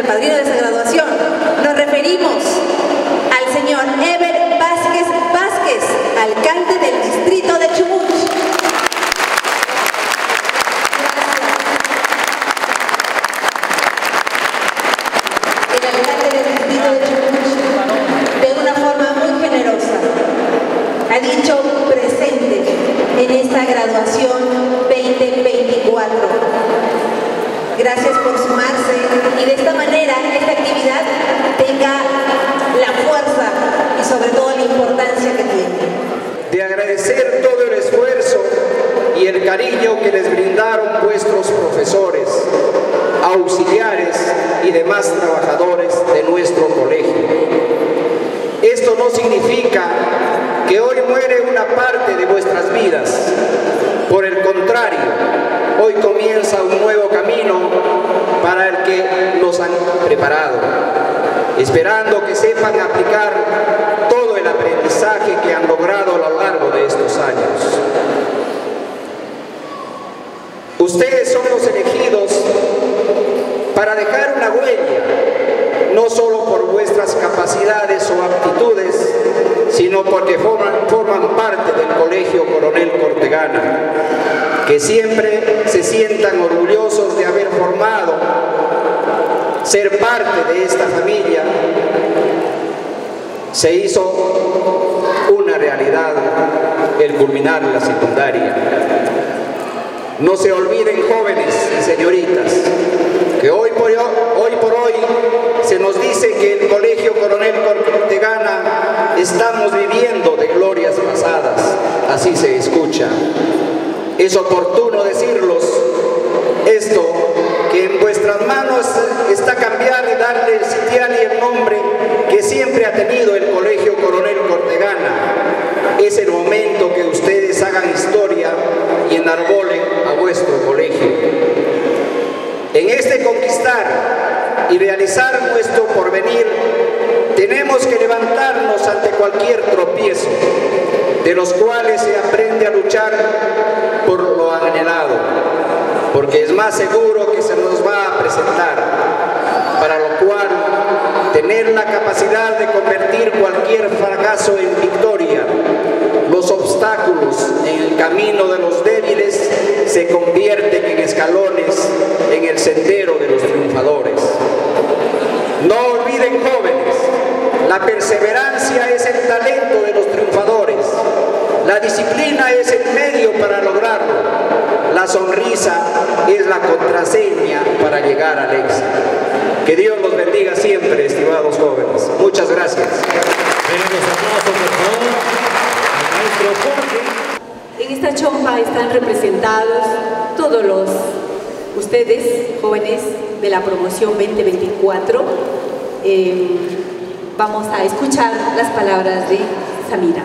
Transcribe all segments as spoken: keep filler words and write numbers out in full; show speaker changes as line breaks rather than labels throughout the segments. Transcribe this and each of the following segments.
padrino de esta graduación. Nos referimos al señor Ever Vázquez Vázquez, alcalde del distrito de Chubut. El alcalde del distrito de Chubut, de una forma muy generosa, ha dicho presente en esta graduación veinte veinticuatro. Gracias por sumarse y de esta manera esta actividad tenga la fuerza y sobre todo la importancia que tiene.
De agradecer todo el esfuerzo y el cariño que les brindaron vuestros profesores, auxiliares y demás trabajadores de nuestro colegio. Esto no significa que hoy muere una parte de vuestras vidas. Por el contrario, hoy comienza un nuevo camino para el que nos han preparado, esperando que sepan aplicar todo el aprendizaje que han logrado a lo largo de estos años. Ustedes son los elegidos para dejar una huella, no solo por vuestras capacidades o aptitudes, sino porque forman, forman parte del Colegio Coronel Cortegana, que siempre se sientan orgullosos de haber formado, ser parte de esta familia. Se hizo una realidad el culminar la secundaria. No se olviden, jóvenes y señoritas, que hoy por hoy, por hoy se nos dice que el Colegio Coronel Cortegana estamos viviendo de glorias pasadas, así se escucha. Es oportuno decirlos esto, que en vuestras manos está cambiar y darle el sitial y el nombre que siempre ha tenido el Colegio Coronel Cortegana. Es el momento que ustedes hagan historia y enarbolen a vuestro colegio. En este conquistar y realizar nuestro porvenir, tenemos que levantarnos ante cualquier tropiezo, de los cuales se aprende a luchar por lo anhelado, porque es más seguro que se nos va a presentar, para lo cual tener la capacidad de convertir cualquier fracaso en victoria. Los obstáculos en el camino de los débiles se convierten en escalones en el sendero de los triunfadores. No olviden, jóvenes, la perseverancia es el talento de los triunfadores. La disciplina es el medio para lograrlo. La sonrisa es la contraseña para llegar al éxito. Que Dios los bendiga siempre, estimados jóvenes. Muchas gracias.
En esta chompa están representados todos los ustedes, jóvenes de la promoción veinte veinticuatro. Eh, vamos a escuchar las palabras de Samira.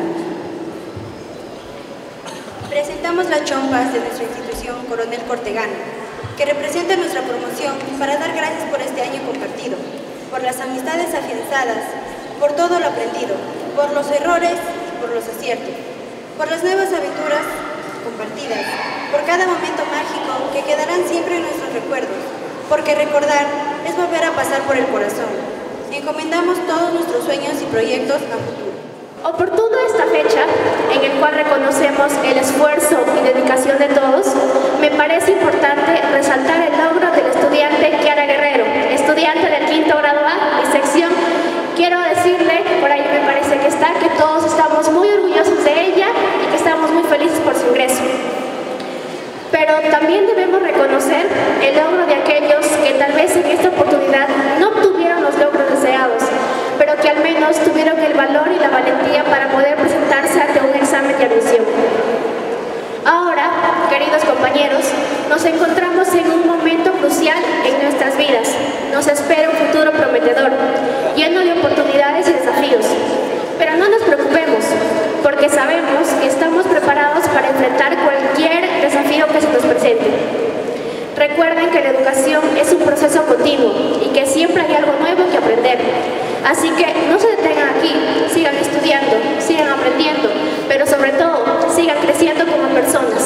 Presentamos las chompas de nuestra institución Coronel Cortegana, que representa nuestra promoción, para dar gracias por este año compartido, por las amistades afianzadas, por todo lo aprendido, por los errores y por los aciertos, por las nuevas aventuras compartidas, por cada momento mágico que quedarán siempre en nuestros recuerdos, porque recordar es volver a pasar por el corazón. Encomendamos todos nuestros sueños y proyectos a futuro.
Oportuno esta fecha, en el cual reconocemos el esfuerzo y dedicación de todos, me parece importante resaltar el logro del estudiante Kiara Guerrero, estudiante del quinto grado A, mi sección. Quiero decirle, por ahí me parece que está, que todos estamos muy orgullosos de ella y que estamos muy felices por su ingreso. Pero también debemos reconocer el logro de aquellos que tal vez en esta oportunidad no obtuvieron los logros deseados, pero que al menos tuvieron el valor y la valentía para poder presentarse ante un examen de admisión. Ahora, queridos compañeros, nos encontramos en un momento crucial en nuestras vidas. Nos espera un futuro prometedor, lleno de oportunidades y desafíos. Pero no nos preocupemos, porque sabemos que estamos preparados para enfrentar cualquier desafío que se nos presente. Recuerden que la educación es un proceso continuo y que siempre hay algo nuevo que aprender. Así que no se detengan aquí, sigan estudiando, sigan aprendiendo, pero sobre todo, sigan creciendo como personas.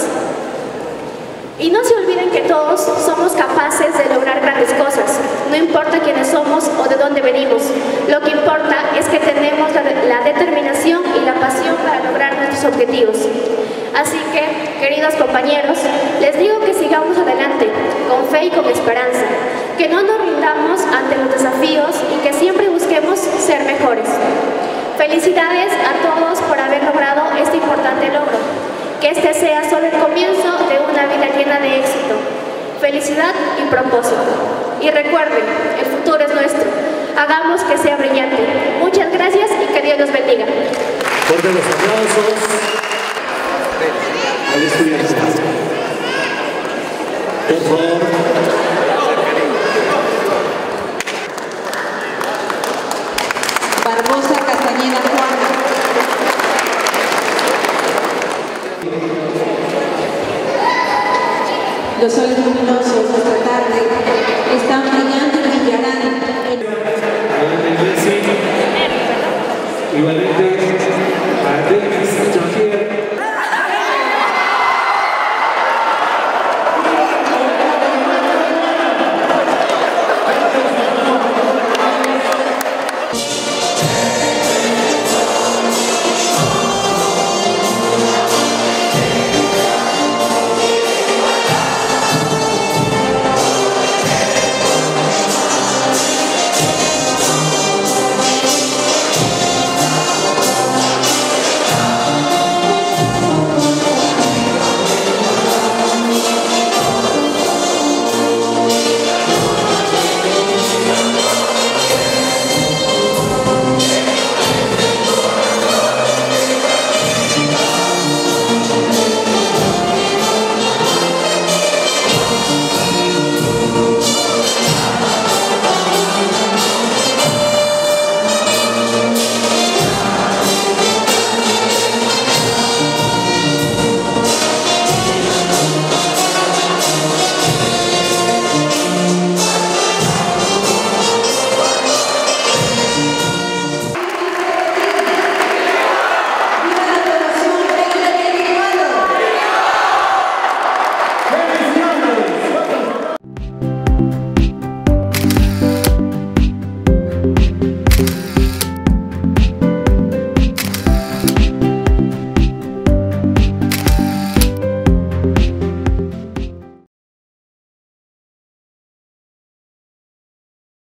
Y no se olviden que todos somos capaces de lograr grandes cosas, no importa quiénes somos Así que, queridos compañeros, les digo que sigamos adelante, con fe y con esperanza, que no nos rindamos ante los desafíos y que siempre busquemos ser mejores. Felicidades a todos por haber logrado este importante logro. Que este sea solo el comienzo de una vida llena de éxito, felicidad y propósito. Y recuerden, el futuro es nuestro. Hagamos que sea brillante. Muchas gracias y que Dios los bendiga.
Fuerte los aplausos al estudiante. Por favor.